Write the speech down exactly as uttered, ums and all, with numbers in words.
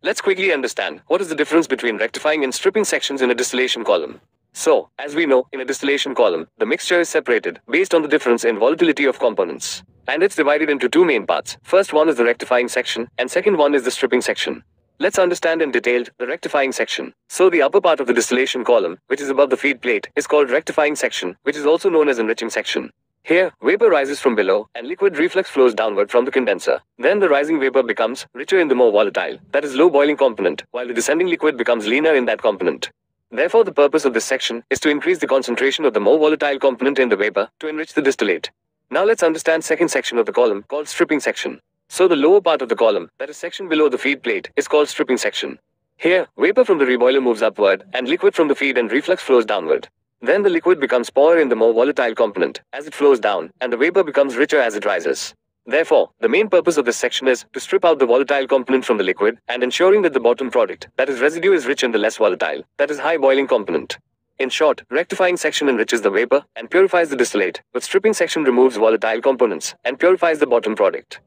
let's quickly understand what is the difference between rectifying and stripping sections in a distillation column. So, as we know, in a distillation column, the mixture is separated based on the difference in volatility of components. And it's divided into two main parts. First one is the rectifying section, and second one is the stripping section. Let's understand in detail the rectifying section. So the upper part of the distillation column, which is above the feed plate, is called rectifying section, which is also known as enriching section. Here, vapor rises from below, and liquid reflux flows downward from the condenser. Then the rising vapor becomes richer in the more volatile, that is low boiling component, while the descending liquid becomes leaner in that component. Therefore, the purpose of this section is to increase the concentration of the more volatile component in the vapor to enrich the distillate. Now let's understand second section of the column called stripping section. So the lower part of the column, that is section below the feed plate, is called stripping section. Here, vapor from the reboiler moves upward, and liquid from the feed and reflux flows downward. Then the liquid becomes poorer in the more volatile component as it flows down, and the vapor becomes richer as it rises. Therefore, the main purpose of this section is to strip out the volatile component from the liquid and ensuring that the bottom product, that is residue, is rich in the less volatile, that is high boiling component. In short, rectifying section enriches the vapor and purifies the distillate, but stripping section removes volatile components and purifies the bottom product.